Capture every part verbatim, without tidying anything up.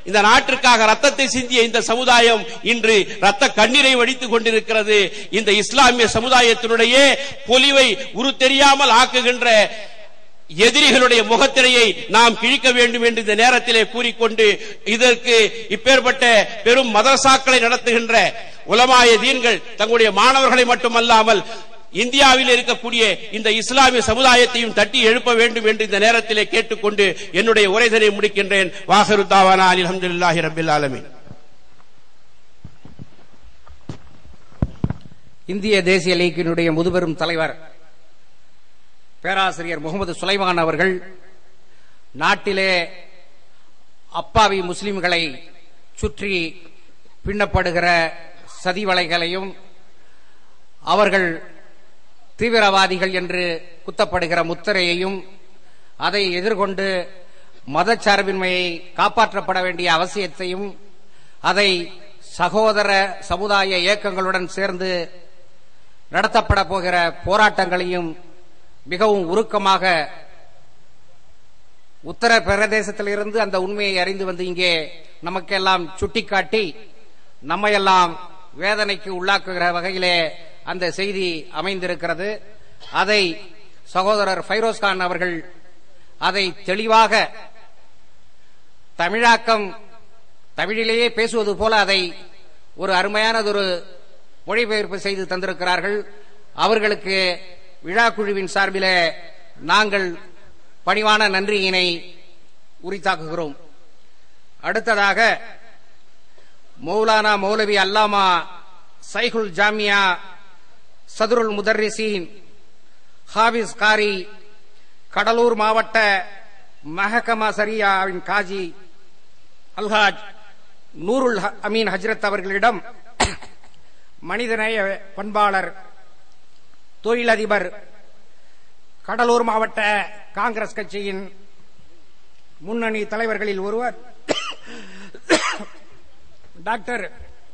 இந்த நாட்டிற்காக ரத்தத்தை சிந்திய இந்த சமுதாயம் இன்று ரத்த கண்ணீரை வடித்துக் கொண்டிருக்கிறது. இந்த இஸ்லாமிய சமுதாயத்தினுடைய பொலிவை உரு தெரியாமல் ஆக்குகின்ற எதிரிகளுடைய முகத்திரையை நாம் கிழிக்க வேண்டும் என்று இந்த நேரத்திலே கூறிக்கொண்டு, இதற்கு இப்பேற்பட்ட பெரும் மதரசாக்களை நடத்துகின்ற உலமாய தீன்கள் தங்களுடைய மாணவர்களை மட்டுமல்லாமல் இந்தியாவில் இருக்கக்கூடிய இந்த இஸ்லாமிய சமுதாயத்தையும் தட்டி எழுப்ப வேண்டும் என்று இந்த நேரத்திலே கேட்டுக்கொண்டு என்னுடைய உரைதனை முடிக்கின்றேன். வாஹிரு தாவானா அல்ஹம்துலில்லாஹி ரப்பில் ஆலமீன். இந்திய தேசிய லீக்கினுடைய முதுபெரும் தலைவர் பேராசிரியர் முகமது சுலைமான் அவர்கள் நாட்டிலே அப்பாவி முஸ்லிம்களை சுற்றி பின்னப்படுகிற சதிவலைகளையும் அவர்கள் தீவிரவாதிகள் என்று குத்தப்படுகிற முத்திரையையும் அதை எதிர்கொண்டு மதச்சார்பின்மையை காப்பாற்றப்பட வேண்டிய அவசியத்தையும் அதை சகோதர சமுதாய இயக்கங்களுடன் சேர்ந்து நடத்தப்பட போகிற போராட்டங்களையும் மிகவும் உருக்கமாக உத்தரப்பிரதேசத்திலிருந்து அந்த உண்மையை அறிந்து வந்து இங்கே நமக்கெல்லாம் சுட்டிக்காட்டி நம்மையெல்லாம் வேதனைக்கு உள்ளாக்குகிற வகையிலே அந்த செய்தி அமைந்திருக்கிறது. அதை சகோதரர் ஃபைரோஸ்கான் அவர்கள் அதை தெளிவாக தமிழாக்கம் தமிழிலேயே பேசுவது போல அதை ஒரு அருமையானதொரு மொழிபெயர்ப்பு செய்து தந்திருக்கிறார்கள். அவர்களுக்கு விழா குழுவின் சார்பிலே நாங்கள் பணிவான நன்றியினை உரித்தாக்குகிறோம். அடுத்ததாக மௌலானா மௌலவி அல்லாமா சைகுல் ஜாமியா சதுருல் முதர்ரிசீன் ஹாபிஸ் காரி கடலூர் மாவட்ட மஹகமா சரியாவின் காஜி அல்ஹாஜ் நூருல் அமீன் ஹஜ்ரத் அவர்களிடம் மனிதநேய பண்பாளர் தொழிலதிபர் கடலூர் மாவட்ட காங்கிரஸ் கட்சியின் முன்னணி தலைவர்களில் ஒருவர் டாக்டர்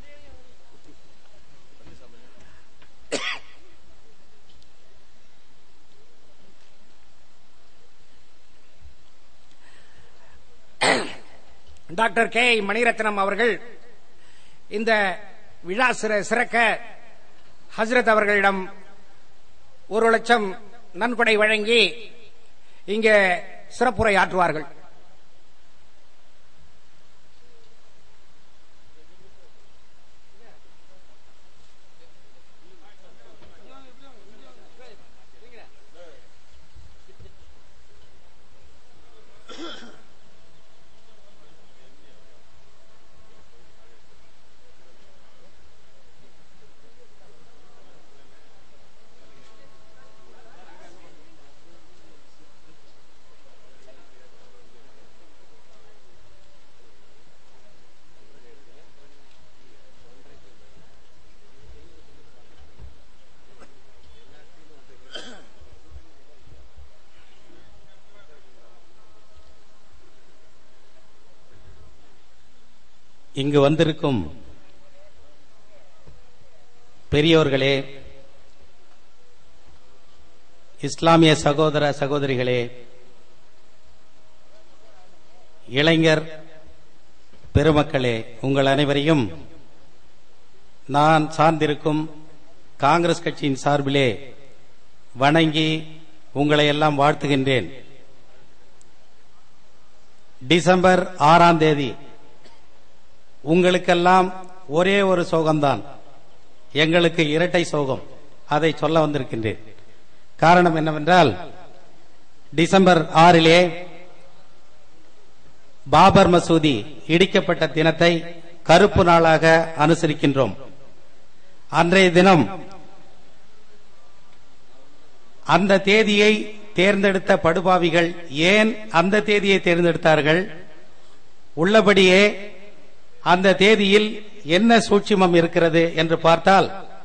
டாக்டர் கே மணிரத்னம் அவர்கள் இந்த விழா சிறக்க ஹஜ்ரத் அவர்களிடம் ஒரு லட்சம் நன்கொடை வழங்கி இங்கே சிறப்புரை ஆற்றுவார்கள். இங்கு வந்திருக்கும் பெரியோர்களே, இஸ்லாமிய சகோதர சகோதரிகளே, இளைஞர் பெருமக்களே, உங்கள் அனைவரையும் நான் சார்ந்திருக்கும் காங்கிரஸ் கட்சியின் சார்பிலே வணங்கி உங்களை எல்லாம் வாழ்த்துகின்றேன். டிசம்பர் ஆறாம் தேதி உங்களுக்கெல்லாம் ஒரே ஒரு சோகம்தான், எங்களுக்கு இரட்டை சோகம். அதை சொல்ல வந்திருக்கின்றேன். காரணம் என்னவென்றால், டிசம்பர் ஆறிலே பாபர் மசூதி இடிக்கப்பட்ட தினத்தை கருப்பு நாளாக அனுசரிக்கின்றோம். அன்றைய தினம் அந்த தேதியை தேர்ந்தெடுத்த படுபாவிகள் ஏன் அந்த தேதியை தேர்ந்தெடுத்தார்கள்? உள்ளபடியே அந்த தேதியில் என்ன சூட்சுமம் இருக்கிறது என்று பார்த்தால்,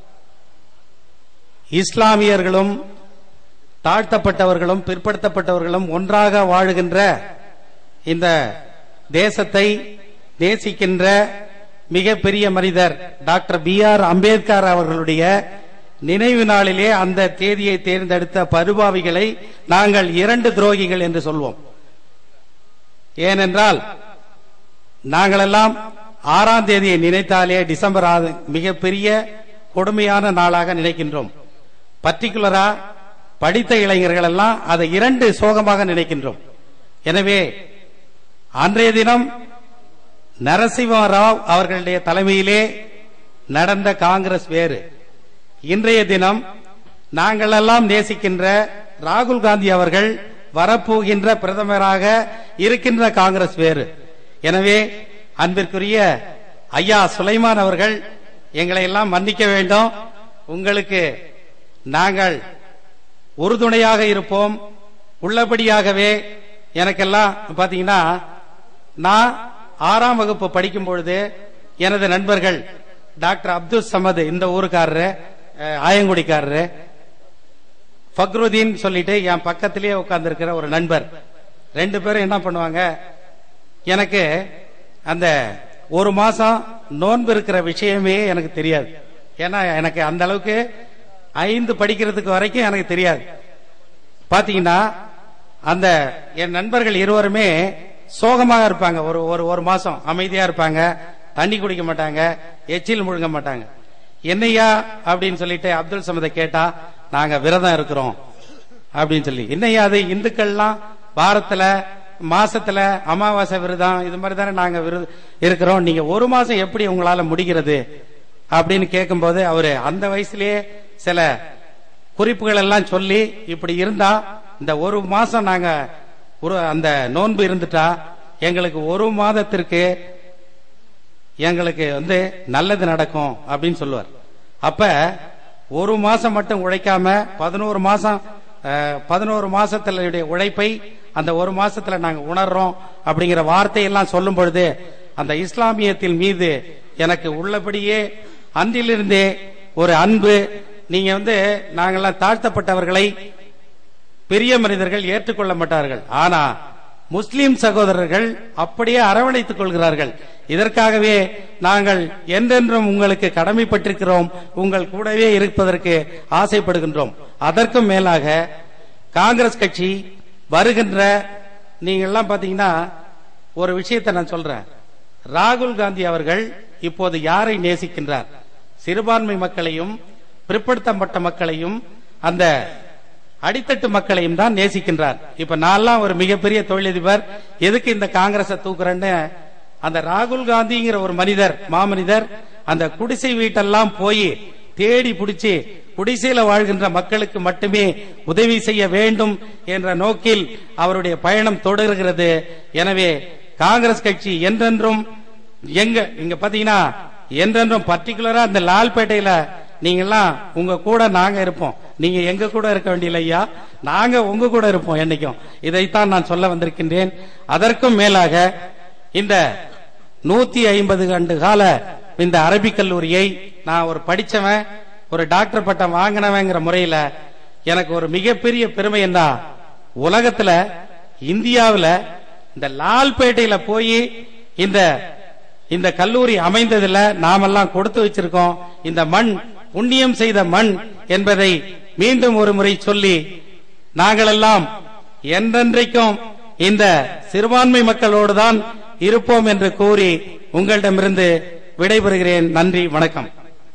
இஸ்லாமியர்களும் தாழ்த்தப்பட்டவர்களும் பிற்படுத்தப்பட்டவர்களும் ஒன்றாக வாழுகின்ற இந்த தேசத்தை நேசிக்கின்ற மிகப்பெரிய மனிதர் டாக்டர் பி ஆர் அம்பேத்கர் அவர்களுடைய நினைவு நாளிலே அந்த தேதியை தேர்ந்தெடுத்த படுபாவிகளை நாங்கள் இரண்டு துரோகிகள் என்று சொல்வோம். ஏனென்றால் நாங்களெல்லாம் ஆறாம் தேதியை நினைத்தாலே டிசம்பர் ஆறு மிகப்பெரிய கொடுமையான நாளாக நினைக்கின்றோம். பர்டிகுலரா படித்த இளைஞர்கள் எல்லாம் அதை இரண்டு சோகமாக நினைக்கின்றோம். எனவே அன்றைய தினம் நரசிம்ம ராவ் அவர்களுடைய தலைமையிலே நடந்த காங்கிரஸ் வேறு. இன்றைய தினம் நாங்கள் எல்லாம் நேசிக்கின்ற ராகுல் காந்தி அவர்கள் வரப்போகின்ற பிரதமராக இருக்கின்ற காங்கிரஸ் வேறு. எனவே அன்பிற்குரிய ஐயா சுலைமான் அவர்கள் எங்களை எல்லாம் மன்னிக்க வேண்டும். உங்களுக்கு நாங்கள் உறுதுணையாக இருப்போம். உள்ளபடியாகவே எனக்கெல்லாம் பாத்தீங்கன்னா, நான் ஆறாம் வகுப்பு படிக்கும் பொழுது எனது நண்பர்கள் டாக்டர் அப்துல் சமது, இந்த ஊருக்காரரு, ஆயங்குடிக்காரரு, ஃபக்ருதீன் சொல்லிட்டு என் பக்கத்திலேயே உட்கார்ந்து இருக்கிற ஒரு நண்பர், ரெண்டு பேரும் என்ன பண்ணுவாங்க, எனக்கு அந்த ஒரு மாசம் நோன்பு இருக்கிற விஷயமே எனக்கு தெரியாது. ஏன்னா எனக்கு அந்த அளவுக்கு ஐந்து படிக்கிறதுக்கு வரைக்கும் எனக்கு தெரியாது. பாத்தீங்கன்னா அந்த என் நண்பர்கள் இருவருமே சோகமாக இருப்பாங்க. ஒரு ஒரு ஒரு மாசம் அமைதியா இருப்பாங்க, தண்ணி குடிக்க மாட்டாங்க, எச்சில் முழுங்க மாட்டாங்க. என்னையா அப்படின்னு சொல்லிட்டு அப்துல் சமதை கேட்டா, நாங்க விரதம் இருக்கிறோம் அப்படின்னு சொல்லி. என்னையா அது, இந்துக்கள்லாம் வாரத்துல மாசத்துல அமாவாசை விரதம் இது மாதிரி தானே நாங்க இருக்கிறோம், நீங்க ஒரு மாசம் எப்படி உங்களால முடிகிறது அப்படின்னு கேட்கும் போது அவரு அந்த வயசுலயே சில குறிப்புகள் எல்லாம் சொல்லி, இப்படி இருந்தா இந்த ஒரு மாசம் நாங்க அந்த நோன்பு இருந்துட்டா எங்களுக்கு ஒரு மாதத்திற்கு எங்களுக்கு வந்து நல்லது நடக்கும் அப்படின்னு சொல்லுவார். அப்ப ஒரு மாசம் மட்டும் உழைக்காம பதினோரு மாசம் பதினோரு மாசத்துல உழைப்பை அந்த ஒரு மாசத்துல நாங்க உணர்றோம் அப்படிங்கிற வார்த்தையெல்லாம் சொல்லும் பொழுது அந்த இஸ்லாமியத்தின் மீது எனக்கு உள்ளபடியே அன்றிலிருந்தே ஒரு அன்பு. நீங்க வந்து நாங்கெல்லாம் தாழ்த்தப்பட்டவர்களை பெரிய மனிதர்கள் ஏற்றுக்கொள்ள மாட்டார்கள், ஆனா முஸ்லிம் சகோதரர்கள் அப்படியே அரவணைத்துக் கொள்கிறார்கள். இதற்காகவே நாங்கள் என்றென்றும் உங்களுக்கு கடமைப்பட்டிருக்கிறோம், உங்கள் கூடவே இருப்பதற்கு ஆசைப்படுகின்றோம். அதற்கும் மேலாக காங்கிரஸ் கட்சி வருகின்ற, நீங்க எல்லாம் பாத்தீங்கன்னா ஒரு விஷயத்தை நான் சொல்றேன், ராகுல் காந்தி அவர்கள் இப்போது யாரை நேசிக்கின்றார்? சிறுபான்மை மக்களையும் பிற்படுத்தப்பட்ட மக்களையும் அந்த அடித்தட்டு மக்களையும் தான் நேசிக்கின்றார். இப்ப நான்லாம் ஒரு மிகப்பெரிய தொழிலதிபர், எதுக்கு இந்த காங்கிரஸை தூக்குறேன்னு அந்த ராகுல் காந்திங்கிற ஒரு மனிதர், மாமனிதர், அந்த குடிசை வீட்டெல்லாம் போய் தேடி பிடிச்சி குடிசையில வாழ்கின்ற மக்களுக்கு மட்டுமே உதவி செய்ய வேண்டும் என்ற நோக்கில் அவருடைய பயணம் தொடர்கிறது. எனவே காங்கிரஸ் கட்சி என்றென்றும் எங்க இங்க பாத்தீங்கன்னா என்றென்றும் பர்டிகுலரா இந்த லால்பேட்டையில நீங்கெல்லாம் உங்க கூட நாங்க இருப்போம். நீங்க எங்க கூட இருக்க வேண்டிய ஐயா, நாங்க உங்க கூட இருப்போம் என்னைக்கும். இதைத்தான் நான் சொல்ல வந்திருக்கின்றேன். அதற்கும் மேலாக இந்த நூத்தி ஐம்பது ஆண்டு கால இந்த அரபிக் கல்லூரியை நான் ஒரு படிச்சவன், ஒரு டாக்டர் பட்டம் வாங்கினவங்கிற முறையில எனக்கு ஒரு மிகப்பெரிய பெருமை என்ன, உலகத்துல இந்தியாவில் இந்த லால்பேட்டையில போய் இந்த இந்த கல்லூரி அமைந்ததுல நாமெல்லாம் கொடுத்து வச்சிருக்கோம். இந்த மண் புண்ணியம் செய்த மண் என்பதை மீண்டும் ஒரு முறை சொல்லி நாங்கள் எல்லாம் என்றென்றைக்கும் இந்த சிறுபான்மை மக்களோடு தான் இருப்போம் என்று கூறி உங்களிடமிருந்து விடைபெறுகிறேன். நன்றி, வணக்கம்.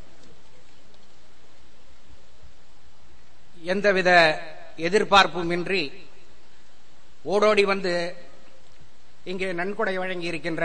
எந்தவித எதிர்பார்ப்பும் இன்றி ஓடோடி வந்து இங்கே நன்கொடை வழங்கி இருக்கின்ற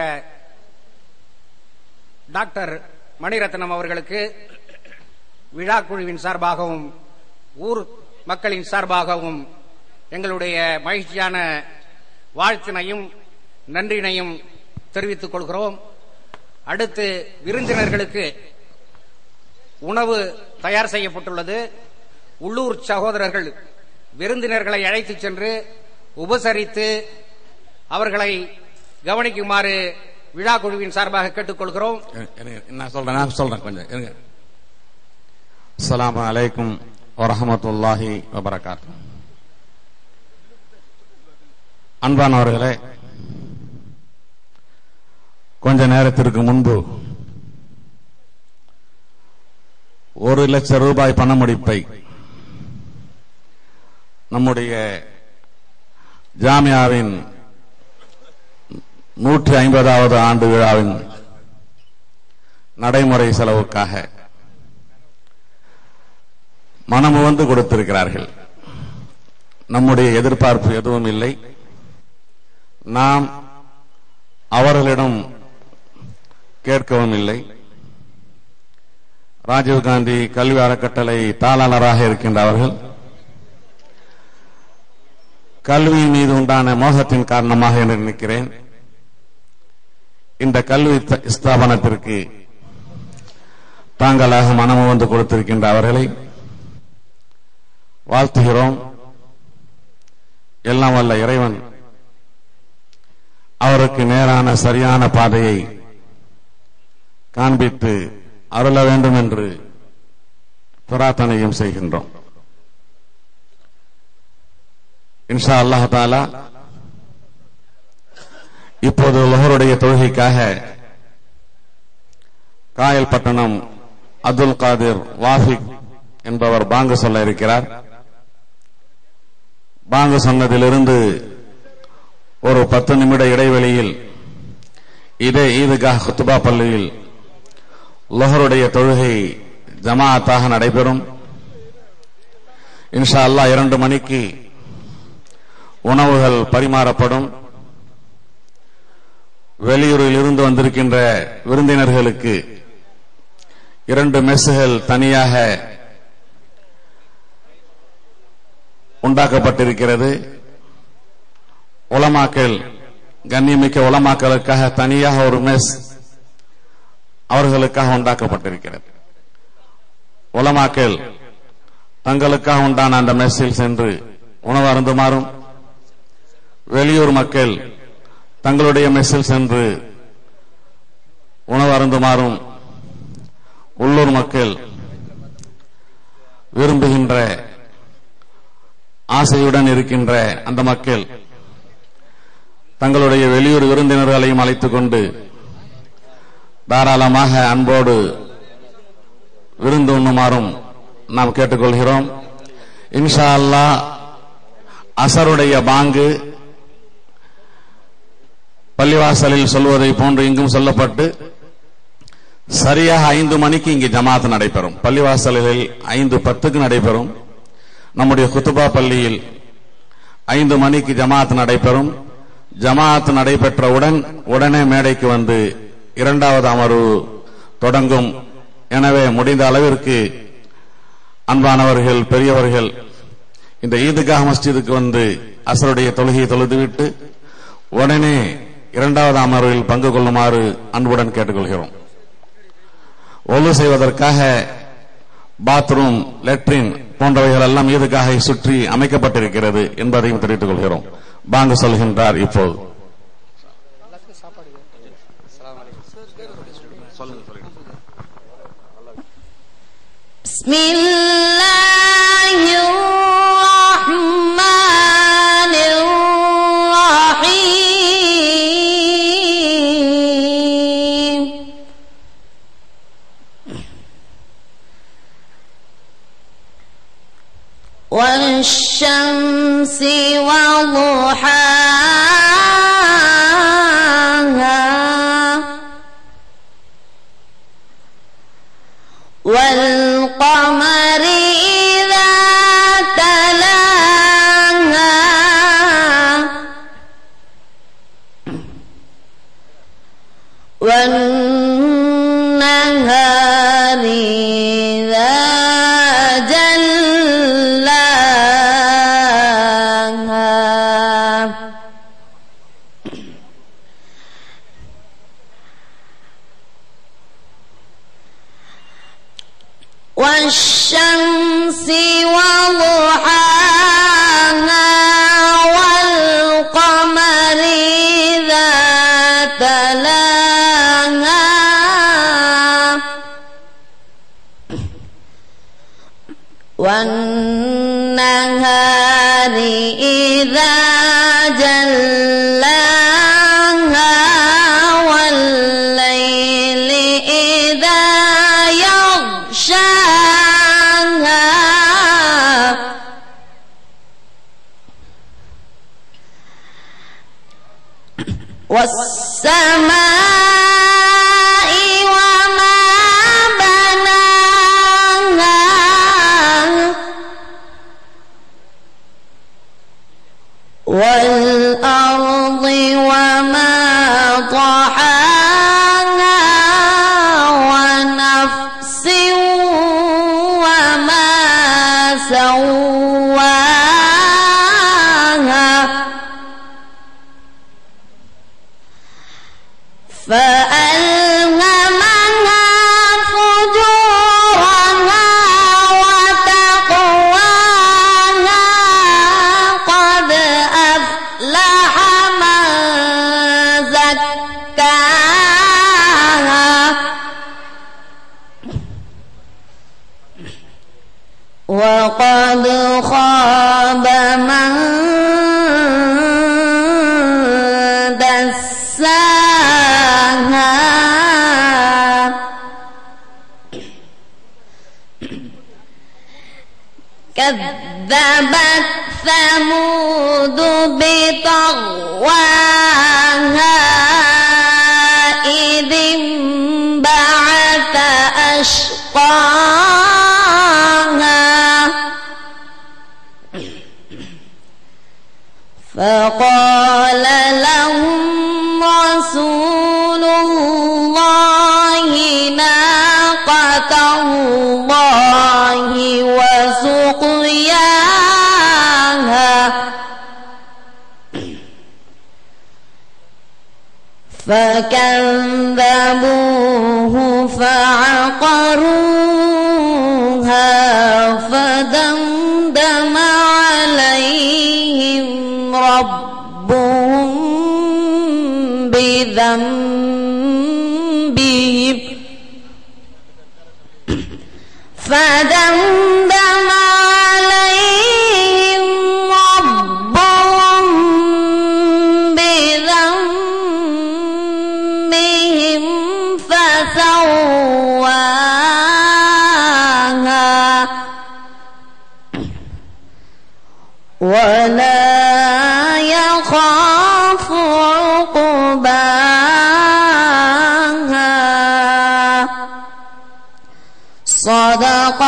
டாக்டர் மணிரத்னம் அவர்களுக்கு விழா குழுவின் சார்பாகவும் ஊர் மக்களின் சார்பாகவும் எங்களுடைய மகிழ்ச்சியான வாழ்த்தினையும் நன்றினையும் தெரிவித்துக் கொள்கிறோம். அடுத்து விருந்தினர்களுக்கு உணவு தயார் செய்யப்பட்டுள்ளது. உள்ளூர் சகோதரர்கள் விருந்தினர்களை அழைத்துச் சென்று உபசரித்து அவர்களை கவனிக்குமாறு விழா குழுவின் சார்பாக கேட்டுக்கொள்கிறோம். நான் சொல்றேன் நான் சொல்றேன் கொஞ்சம் இருங்க. அஸ்ஸலாமு அலைக்கும் வரஹ்மத்துல்லாஹி வபரகாத்துஹு. அன்பானவர்களே, கொஞ்ச நேரத்திற்கு முன்பு ஒரு லட்சம் ரூபாய் பண முடிப்பை நம்முடைய ஜாமியாவின் நூற்றி ஐம்பதாவது ஆண்டு விழாவின் நடைமுறை செலவுக்காக மனமுவந்து கொடுத்திருக்கிறார்கள். நம்முடைய எதிர்பார்ப்பு எதுவும் இல்லை. நாம் அவர்களிடம் கேட்கவும் இல்லை. ராஜீவ்காந்தி கல்வி அறக்கட்டளை தாளாளராக இருக்கின்ற அவர்கள் கல்வி மீது உண்டான மோகத்தின் காரணமாக என்று நினைக்கிறேன் இந்த கல்வி ஸ்தாபனத்திற்கு தாங்களாக மனமும் வந்து கொடுத்திருக்கின்ற அவர்களை வாழ்த்துகிறோம். எல்லாம் வல்ல இறைவன் அவருக்கு நேரான சரியான பாதையை காண்பித்து அருள வேண்டும் என்று பிரார்த்தனையும் செய்கின்றோம். இன்ஷா அல்லாஹ் தஆலா இப்போது லுஹருடைய தொழுகைக்காக காயல்பட்டணம் அப்துல் காதிர் வாஃபிக் என்பவர் பாங்கு சொல்ல இருக்கிறார். பாங்கு சொன்னதிலிருந்து ஒரு பத்து நிமிட இடைவெளியில் இதே ஈதுகாஹ் குத்துபா பள்ளியில் லுஹருடைய தொழுகை ஜமாஅத்தாக நடைபெறும். இன்ஷா அல்லாஹ் இரண்டு மணிக்கு உணவுகள் பரிமாறப்படும். வெளியூரில் இருந்து வந்திருக்கின்ற விருந்தினர்களுக்கு இரண்டு மெஸ்ஸுகள் தனியாக உண்டாக்கப்பட்டிருக்கிறது. உலமாக்கள் கண்ணியமிக்க உலமாக்களுக்காக தனியாக ஒரு மெஸ் அவர்களுக்காக உண்டாக்கப்பட்டிருக்கிறது. உலமாக்கள் தங்களுக்காக உண்டான அந்த மெஸ்ஸில் சென்று உணவு அருந்துமாறும், வெளியூர் மக்கள் தங்களுடைய மெஸ்ஸில் சென்று உணவு அருந்துமாறும், உள்ளூர் மக்கள் விரும்புகின்ற ஆசையுடன் இருக்கின்ற அந்த மக்கள் தங்களுடைய வெளியூர் விருந்தினர்களையும் அழைத்துக் கொண்டு தாராளமாக அன்போடு விருந்து உண்ணுமாறும் நாம் கேட்டுக்கொள்கிறோம். இன்ஷா அல்லாஹ் அசருடைய பாங்கு பள்ளிவாசலில் சொல்வதை போன்று இங்கும் சொல்லப்பட்டு சரியாக ஐந்து மணிக்கு இங்கு ஜமாத் நடைபெறும். பள்ளிவாசலில் ஐந்து பத்துக்கு நடைபெறும். நம்முடைய குத்துபா பள்ளியில் ஐந்து மணிக்கு ஜமாத் நடைபெறும். ஜமாத் நடைபெற்றவுடன் உடனே மேடைக்கு வந்து இரண்டாவது அமர்வு தொடங்கும். எனவே முடிந்த அளவிற்கு அன்பானவர்கள், பெரியவர்கள் இந்த ஈதுகாஹ் மஸ்ஜிதுக்கு வந்து அசருடைய தொழுகையை தொழுதுவிட்டு உடனே இரண்டாவது அமர்வில் பங்கு கொள்ளுமாறு அன்புடன் கேட்டுக்கொள்கிறோம். ஒழு செய்வதற்காக பாத்ரூம், லெட்ரின் போன்றவைகள் எல்லாம் ஈதுகாஹை சுற்றி அமைக்கப்பட்டிருக்கிறது என்பதையும் தெரிவித்துக் கொள்கிறோம். பாங்கு சொல்கின்றார் இப்போது. والشمس وضحاها والقمر إذا تلاها والنهار إذا والشمس وضحاها والقمر إذا تلاها والنهار إذا جلاها والليل إذا يغشاها والسماء وما بناها والأرض وما طحاها ونفس وما سواها فألهمها فجورها وتقواها قد أفلح من زكاها وقد خاب من دساها كذبت ثمود بطغواها إذ انبعث أشقاها فقال لهم رسول الله ناقة الله وسقياها فكذبوه فعقروها فدمدم عليهم ربهم بذنبهم فدمدم عليهم ربهم بذنبهم فسواها ولا يخاف عقباها صدق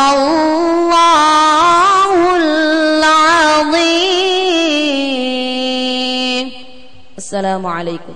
الله العظيم. السلام عليكم.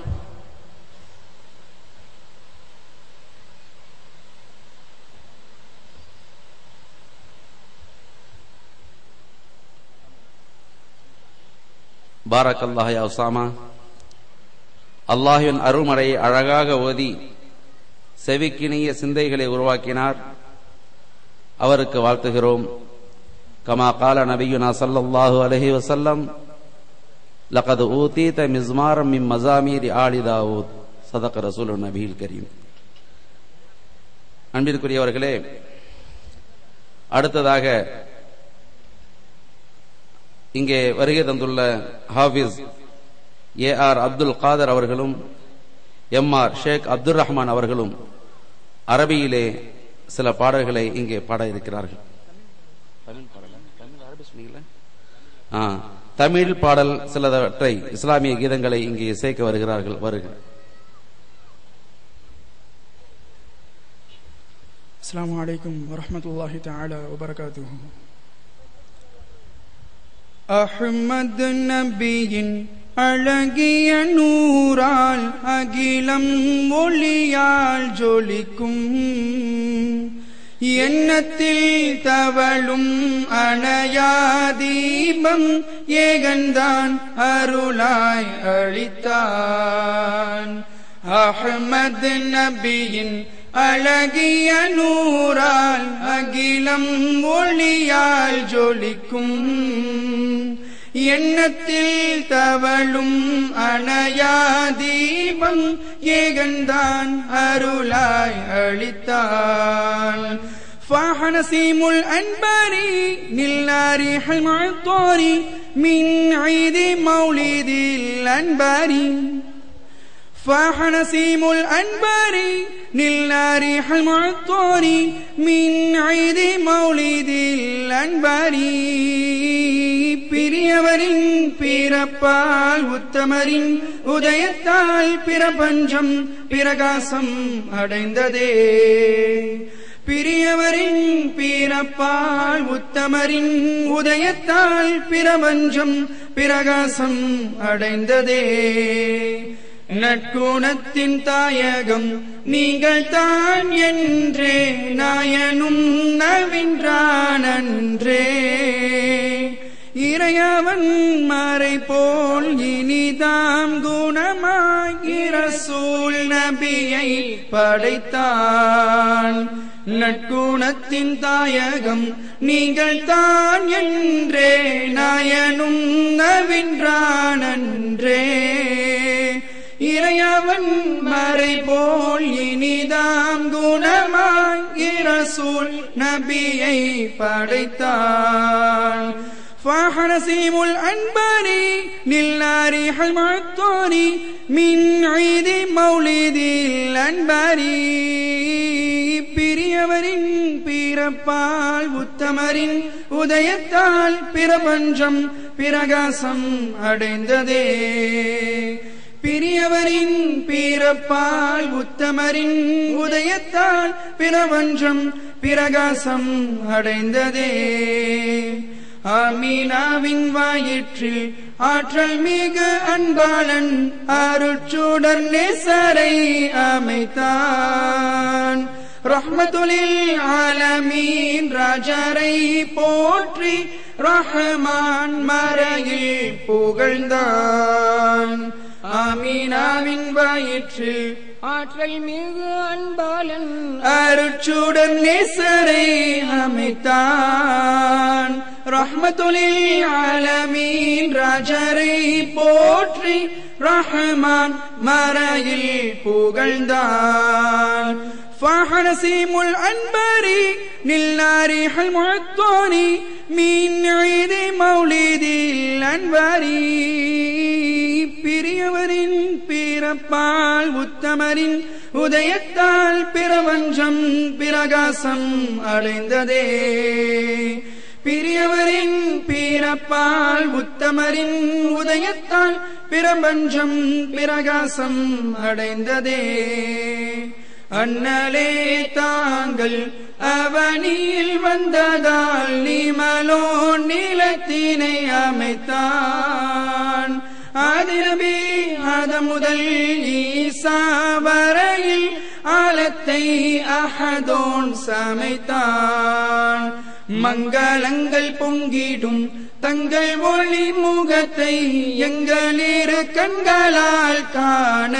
பாரக்கல்லாஹ் யா உஸாமா. அல்லாஹ்வின் அருள்மறையை அழகாக ஓதி செவிக்கினிய சிந்தைகளை உருவாக்கினார். அவருக்கு வாழ்த்துகிறோம். கமா கால நபியுனா ஸல்லல்லாஹு அலைஹி வஸல்லம் லகத் ஊதீத மிஸ்மாரம் மின் மஸாமீர் ஆலி தாவூத் ஸதக ரசூலுன் நபியில் கரீம். அன்பிற்குரியவர்களே, அடுத்ததாக இங்கே வருகை தந்துள்ள ஹாஃபிஸ் ஏ ஆர் அப்துல் காதர் அவர்களும் எம் ஆர் ஷேக் அப்துல் ரஹ்மான் அவர்களும் அரபியிலே சில பாடல்களை இங்கே பாட இருக்கிறார்கள். தமிழ் பாடல் சிலவற்றை இஸ்லாமிய கீதங்களை இங்கே இசைக்க வருகிறார்கள். வருக. அஸ்ஸலாமு அலைக்கும் வரஹ்மத்துல்லாஹி தஆலா வபரகாத்துஹு. அஹ்மத் நபியின் அழகிய நூறால் அகிலம் ஒளியால் ஜொலிக்கும் எண்ணத்தில் தவழும் அணையா தீபம் ஏகந்தான் அருளாய் அளித்தான். அஹ்மத் நபியின் அழகிய நூறால் அகிலம் ஒளியால் ஜொலிக்கும் எண்ணத்தில் தவழும் அணையா தீபம் ஏகந்தான் அருளாய் அளித்தான். فحنسيم الأنبار للنار المعطار من عيد مولد الأنبار فاح نسيم الأنبار نلنا ريح المعطر من عيد مولد الأنبار பிரியவரின் பிறப்பால் உத்தமரின் உதயத்தால் பிரபஞ்சம் பிரகாசம் அடைந்ததே. பிரியவரின் பிறப்பால் உத்தமரின் உதயத்தால் பிரபஞ்சம் பிரகாசம் அடைந்ததே. நற்குணத்தின் தாயகம் நீங்கள் தான் என்றே நாயனும் நவின்றான் அன்றே. இறையவன் மறை போல் இனிதாம் குணமாய் ரசூல் நபியை படைத்தான். நற்குணத்தின் தாயகம் நீங்கள் தான் என்றே நாயனும் நவின்றான் அன்றே. இறையவன் மறை போல் இனிதாம் குணமாய் ரசூல் நபியை படைத்தான். فاح نسيم الأنبار نلنا ريح المعطر من عيد مولد الأنبار பிரியவரின் பிறப்பால் உத்தமரின் உதயத்தால் பிரபஞ்சம் பிரகாசம் அடைந்ததே. பிரியவரின் பிறப்பால் உத்தமரின் உதயத்தால் பிரபஞ்சம் பிரகாசம் அடைந்ததே. ஆமீனாவின் வாயிற்றில் ஆற்றல் மிகு அன்பாளன் அருட்சுடர் நேசரை அமைத்தான். ரஹ்மத்துலில் ஆலமீன் ராஜரை போற்றி ரஹ்மான் மறையில் புகழ்ந்தான். ஆமீனாவின் வயிற்றில் ஆற்றல் மிகு அன்பாளன் அருட்சுடர் நேசரை அமைத்தான். ரஹ்மத்துலில் ஆலமீன் ராஜரை போற்றி ரஹ்மான் மறையில் புகழ்ந்தான். فاح نسيم الأنبار نلنا ريح المعطر من عيد مولد الأنبار பிரியவரின் பிறப்பால் உத்தமரின் உதயத்தால் பிரபஞ்சம் பிரகாசம் அடைந்ததே. பிரியவரின் பிறப்பால் உத்தமரின் உதயத்தால் பிரபஞ்சம் பிரகாசம் அடைந்ததே. அண்ணலே தாங்கள் அவனியில் வந்ததால் நிமலோ நிலத்தினை அமைத்தான். ஆதிநபி ஆதம் முதல் ஈசா வரையில் ஆலத்தை அஹதோன் சமைத்தான். மங்களங்கள் பொங்கிடும் தங்கள் ஒளி முகத்தை எங்களிரு கண்களால் காண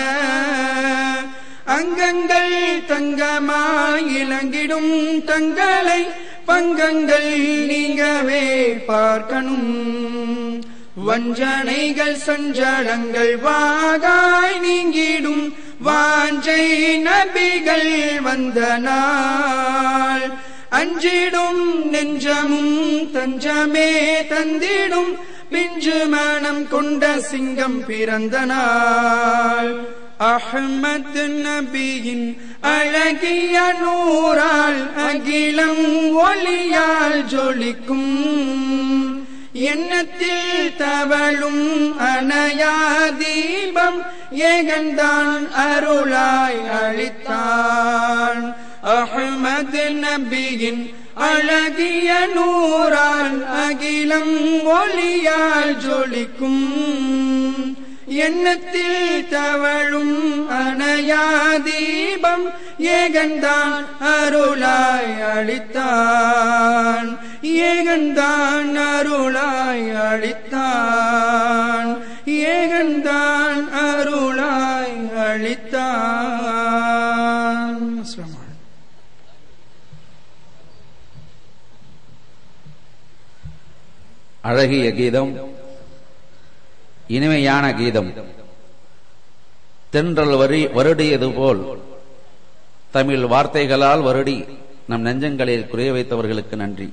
அங்கங்கள் தங்கமாய் இளங்கிடும் தங்களை பங்கங்கள் நீங்கவே பார்க்கணும். வஞ்சனைகள் சஞ்சலங்கள் வாகாய் நீங்கிடும் வாஞ்சை நபிகள் வந்த நாள். அஞ்சிடும் நெஞ்சமும் தஞ்சமே தந்திடும் பிஞ்சு மனம் கொண்ட சிங்கம் பிறந்த நாள். அஹ்மத் நபியின் அழகிய நூறால் அகிலம் ஒளியால் ஜொலிக்கும். எண்ணத்தில் தவழும் அணையா தீபம் ஏகந்தான் அருளாய் அளித்தான். அஹ்மத் நபியின் அழகிய நூறால் அகிலம் ஒளியால் ஜொலிக்கும். எண்ணத்தில் தவழும் அணையா தீபம் ஏகந்தான் அருளாய் அளித்தான். ஏகந்தான் அருளாய் அளித்தான். ஏகந்தான் அருளாய் அளித்தான். அழகிய கீதம், இனிமையான கீதம், தென்றல் வரி வருடியது போல் தமிழ் வார்த்தைகளால் வருடி நம் நெஞ்சங்களில் குறைய வைத்தவர்களுக்கு நன்றி.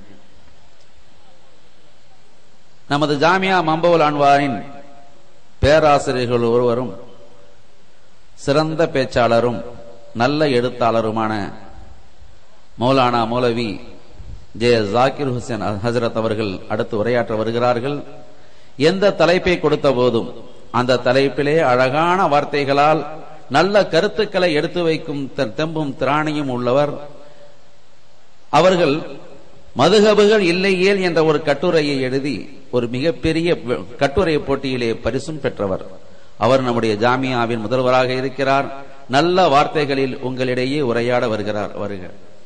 நமது ஜாமியா மம்பவுல் அன்வாரின் பேராசிரியர்கள் ஒருவரும் சிறந்த பேச்சாளரும் நல்ல எழுத்தாளருமான மௌலானா மௌலவி ஜே ஜாக்கிர் ஹுசேன் ஹசரத் அவர்கள் அடுத்து உரையாற்ற வருகிறார்கள். எந்த தலைப்பை கொடுத்த போதும் அந்த தலைப்பிலே அழகான வார்த்தைகளால் நல்ல கருத்துக்களை எடுத்து வைக்கும் தெம்பும் திராணியும் உள்ளவர். அவர்கள் மதுஹபுகள் இல்லையேல் என்ற ஒரு கட்டுரையை எழுதி ஒரு மிகப்பெரிய கட்டுரை போட்டியிலே பரிசும் பெற்றவர். அவர் நம்முடைய ஜாமியாவின் முதல்வராக இருக்கிறார். நல்ல வார்த்தைகளில் உங்களிடையே உரையாட வருகிறார். வருக.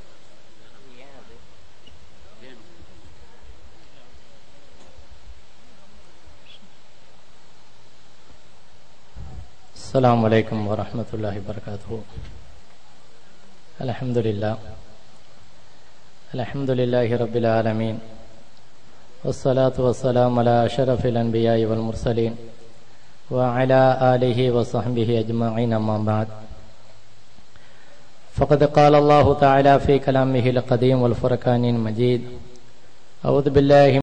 அஸ்ஸலாமு அலைக்கும் வரஹ்மத்துல்லாஹி வபரகாத்துஹு. அல்ஹம்துலில்லாஹ் அல்ஹம்துலில்லாஹி ரப்பில் ஆலமீன் வஸ்ஸலாத்து வஸ்ஸலாமு அலா அஷ்ரஃபில் அன்பியாஇ வல் முர்சலீன் வ அலா ஆலிஹி வ ஸஹ்பிஹி அஜ்மஈன். அம்மா பஅத். ஃபகத் قال الله تعالى في كلامه القديم والفرقان المجيد. أعوذ بالله